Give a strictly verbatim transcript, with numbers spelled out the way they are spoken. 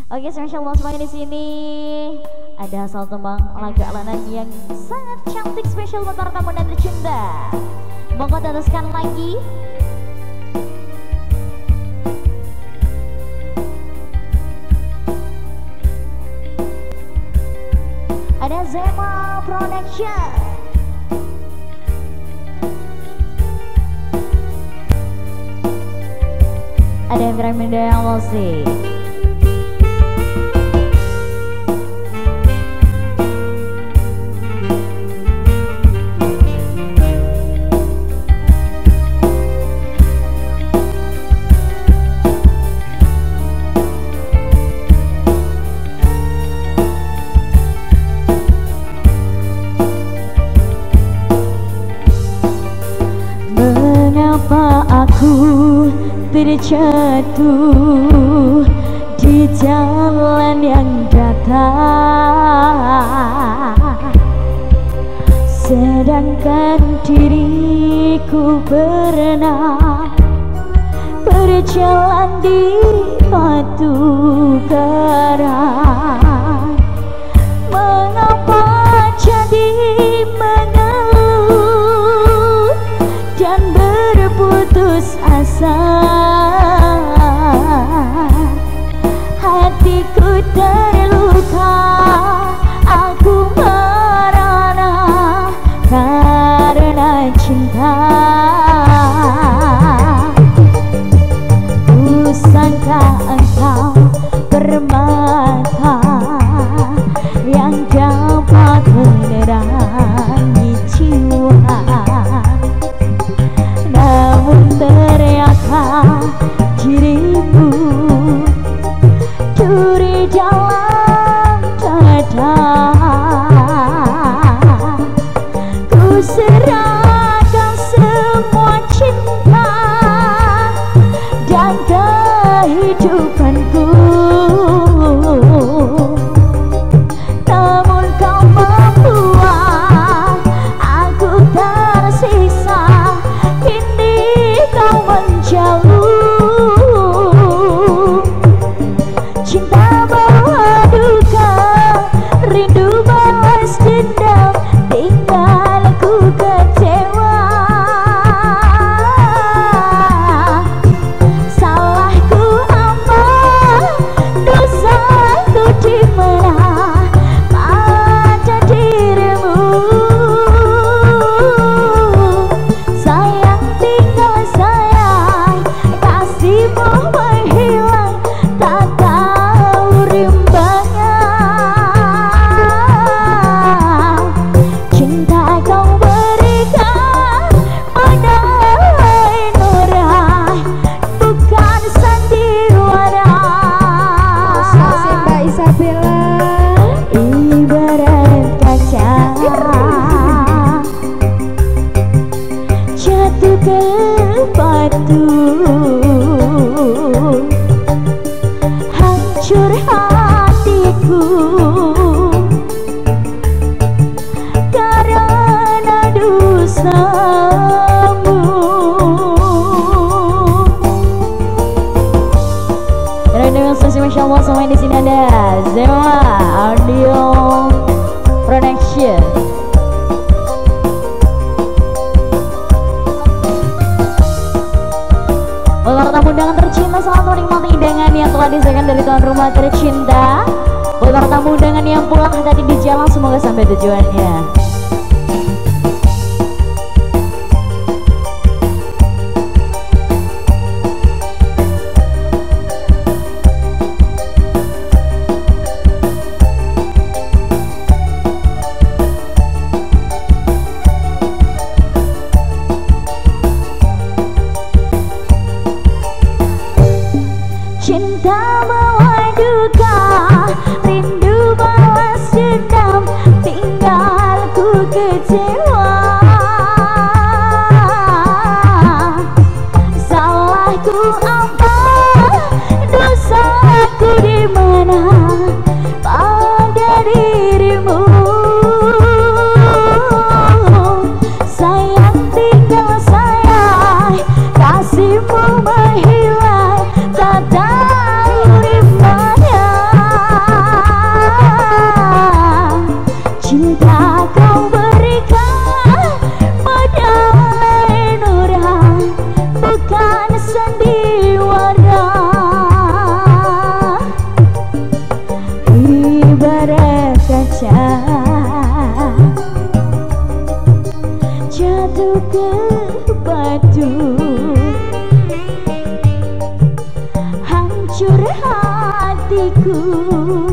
Oke, spesial buat semuanya di sini. Ada asal tembang lagu alanan yang sangat cantik, spesial buat para tamu dan tercinta. Monggo teruskan lagi. Ada Zema Production. Ada Ibrahim yang musik. Mengapa aku terjatuh di jalan yang datar, sedangkan diriku pernah berjalan di batu karang. Mengapa jadi mengeluh dan berputus asa? Hatiku terluka, aku merana karena cinta. Ku sangka engkau permata yang dapat menerangi jiwa, namun ternyata dirimu duri dalam dada. Ku serahkan semua cinta dan kehidupanku, namun kau membuat aku tersiksa. Kini kau menjauh, cinta bawa duka, rindu balas dendam, tinggal ku kecewa. Salahku apa, dosaku di mana pada dirimu. Sayang tinggal sayang, kasihmu menghilang, tak tahu rimbanya. Cinta kau berikan badai nurai, bukan sandiwara. Mbak Isabella, Ibarat kaca jatuh ke batu, hancur hatiku karena dosamu. Dan dengan sesi Masya Allah semuanya di sini ada Zema Audio Production. Untuk tamu undangan tercinta, selamat menikmati hidangan yang telah disediakan dari tuan rumah tercinta. Untuk tamu undangan yang pulang tadi di jalan, semoga sampai tujuannya. Cinta bawa duka, rindu balas dendam, tinggal ku kecewa. Salahku apa, dosaku di mana pada dirimu. Sayang tinggal sayang, kasihmu menghilang, tak tahu di mana. aku